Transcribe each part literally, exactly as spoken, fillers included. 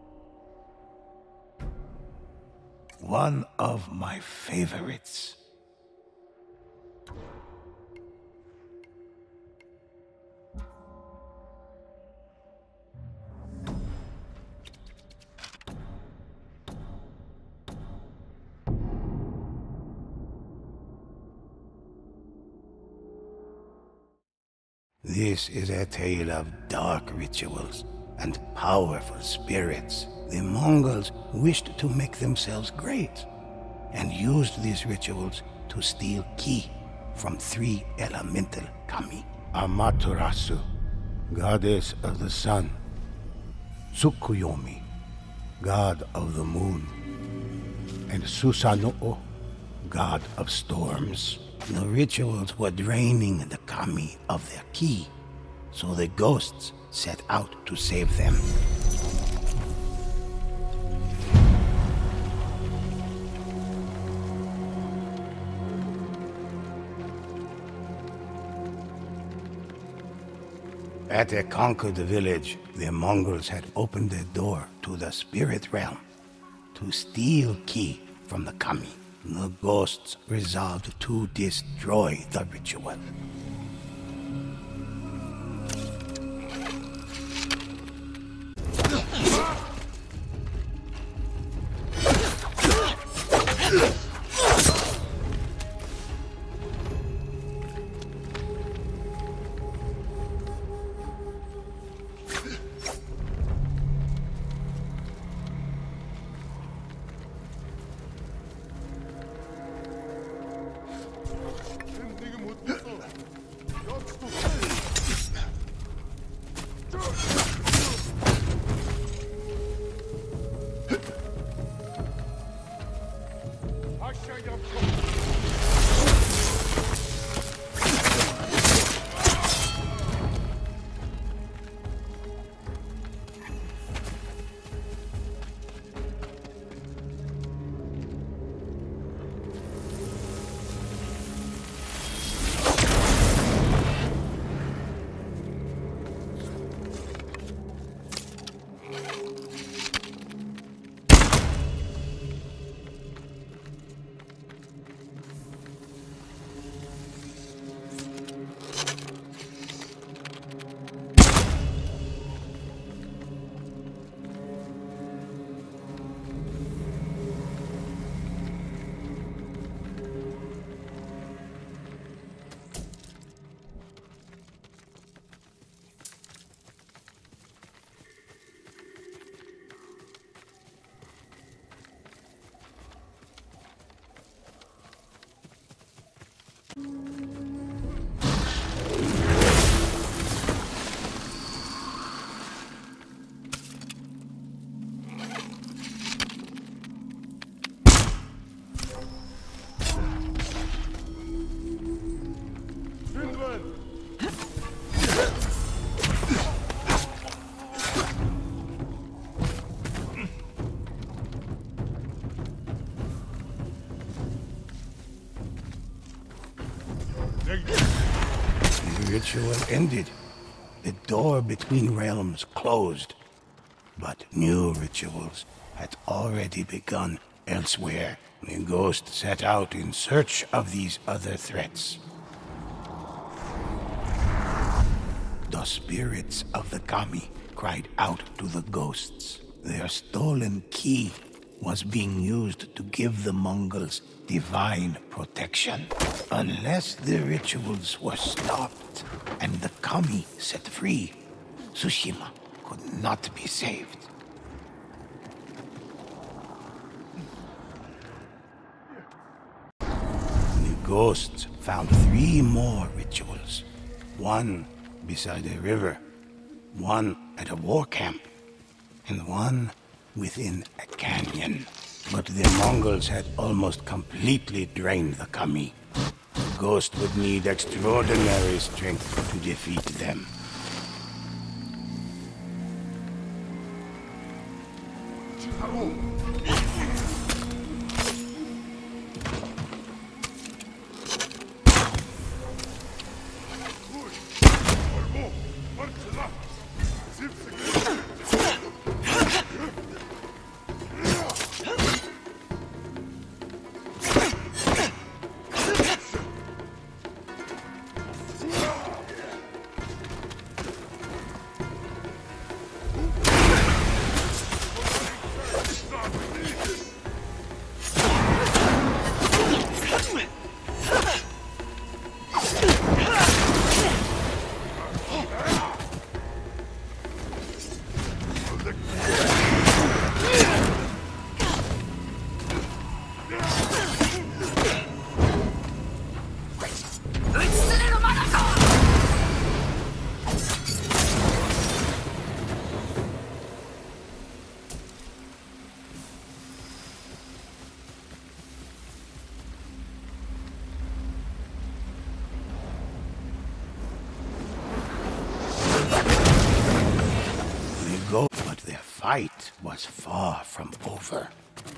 One of my favorites. This is a tale of dark rituals and powerful spirits. The Mongols wished to make themselves great and used these rituals to steal ki from three elemental kami. Amaterasu, goddess of the sun. Tsukuyomi, god of the moon. And Susanoo, god of storms. The rituals were draining the kami of their ki, so the ghosts set out to save them. At a conquered village, the Mongols had opened a door to the spirit realm to steal ki from the kami. The ghosts resolved to destroy the ritual. The ritual ended. The door between realms closed. But new rituals had already begun elsewhere. The ghost set out in search of these other threats. The spirits of the kami cried out to the ghosts. Their stolen ki was being used to give the Mongols divine protection. Unless the rituals were stopped and the kami set free, Tsushima could not be saved. The ghosts found three more rituals. One beside a river, one at a war camp, and one within a canyon. But the Mongols had almost completely drained the kami. The ghost would need extraordinary strength to defeat them. fight was far from over.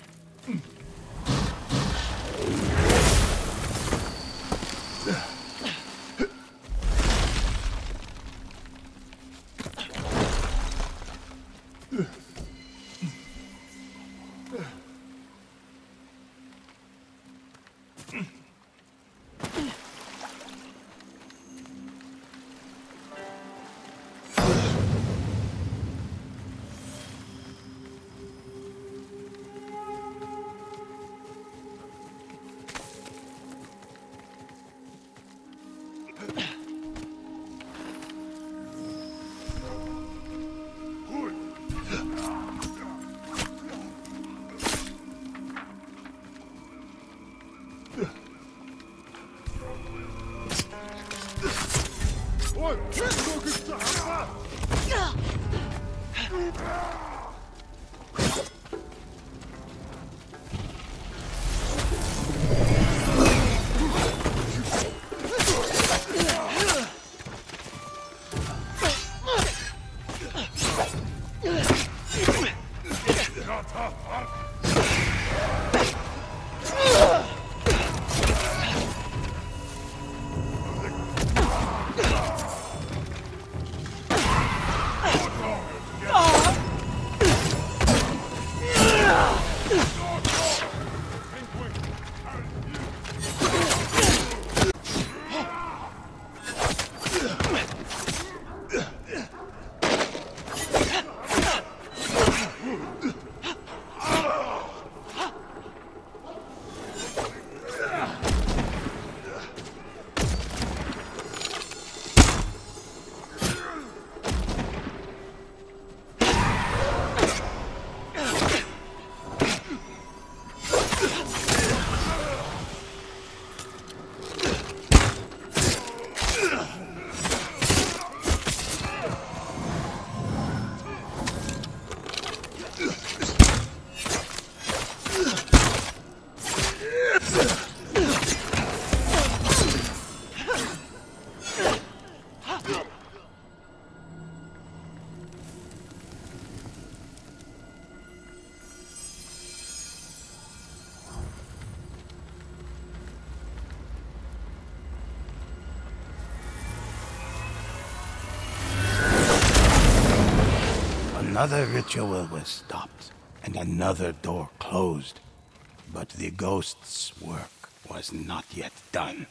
Another ritual was stopped, and another door closed. But the ghost's work was not yet done.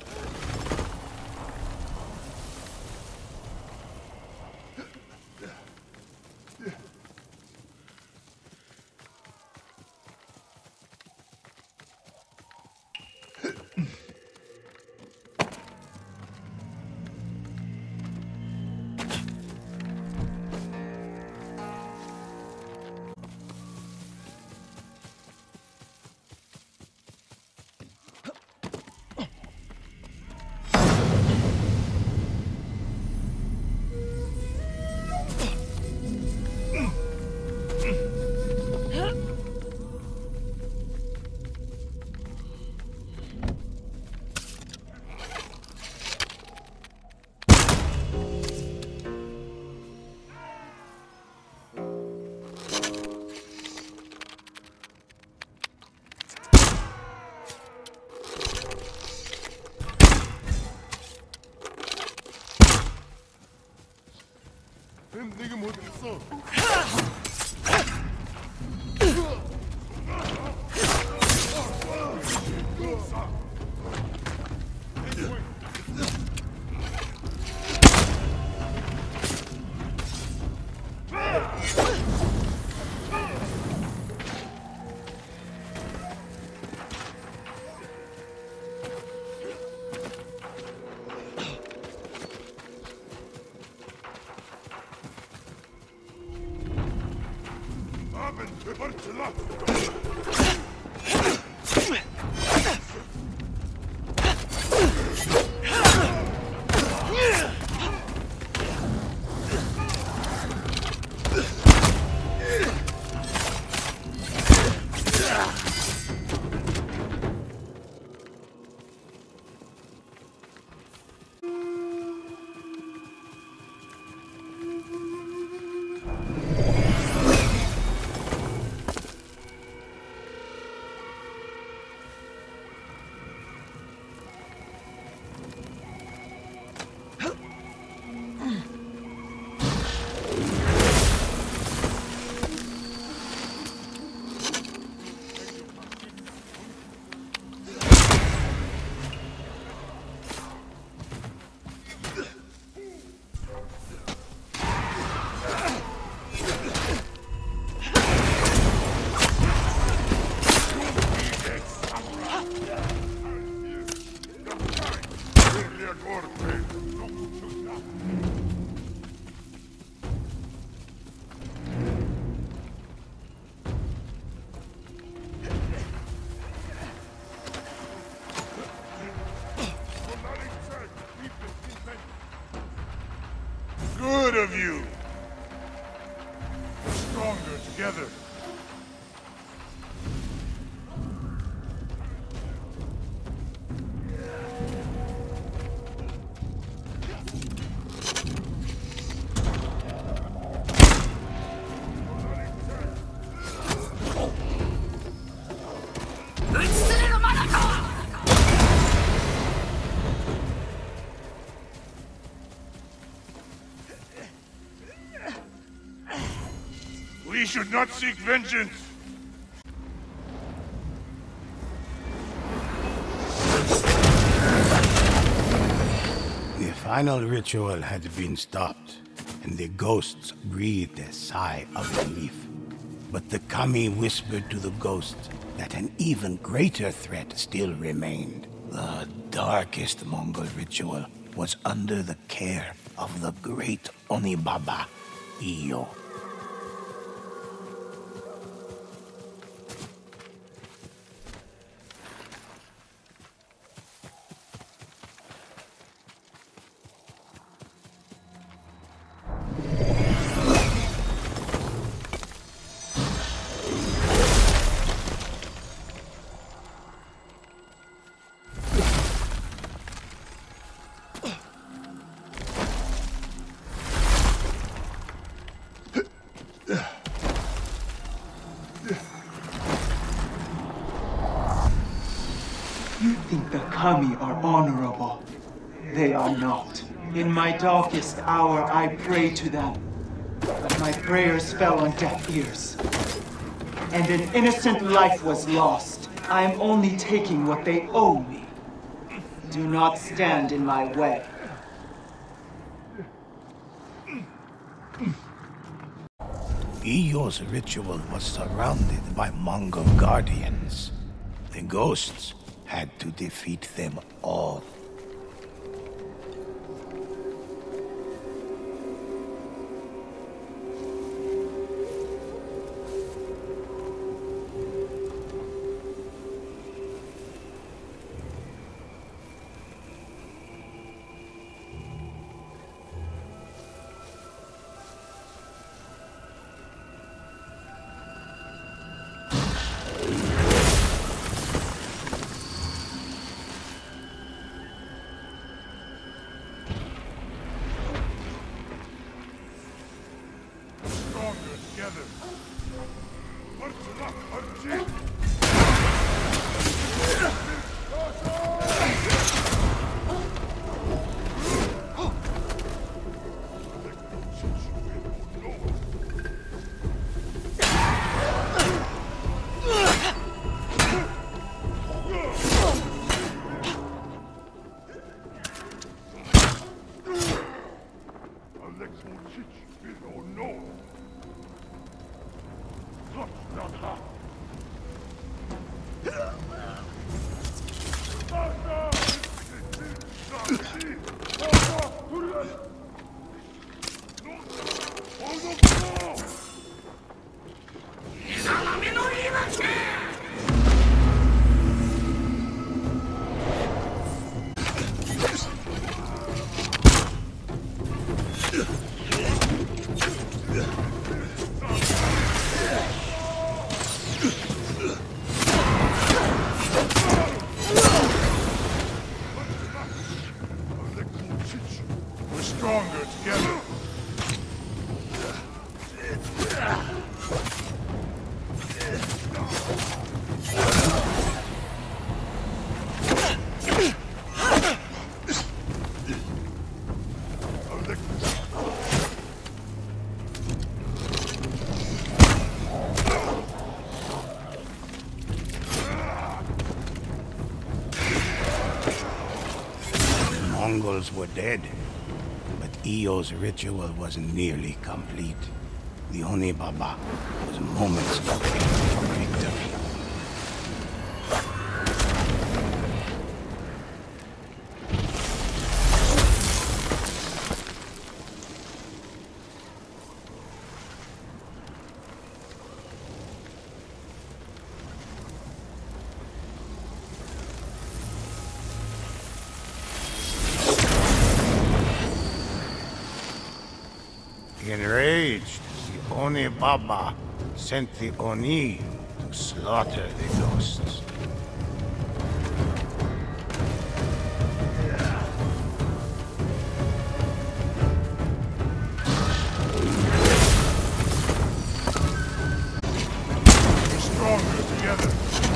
내게 뭐 됐어? stronger together. We should not seek vengeance. The final ritual had been stopped, and the ghosts breathed a sigh of relief. But the kami whispered to the ghosts that an even greater threat still remained. The darkest Mongol ritual was under the care of the great Onibaba, Iyo. You think the kami are honorable. They are not. In my darkest hour, I prayed to them. But my prayers fell on deaf ears. And an innocent life was lost. I am only taking what they owe me. Do not stand in my way. Iyo's ritual was surrounded by Mongol guardians. The ghosts had to defeat them all. Together. Arçınak, arçı! Alex Vučić, we don't know. We're stronger together. Mongols were dead, but Iyo's ritual wasn't nearly complete. The Onibaba was moments away from victory. Enraged, the Oni Baba sent the Oni to slaughter the ghosts. We're stronger together.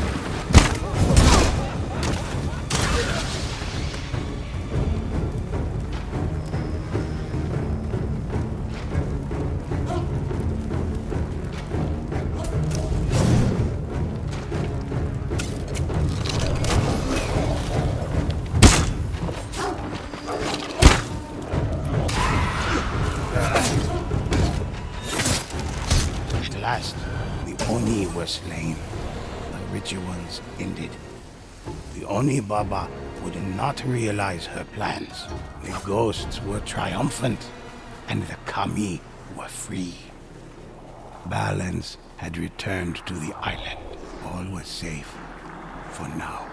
At last, the Oni were slain. The rituals ended. The Oni Baba would not realize her plans. The ghosts were triumphant, and the Kami were free. Balance had returned to the island. All was safe for now.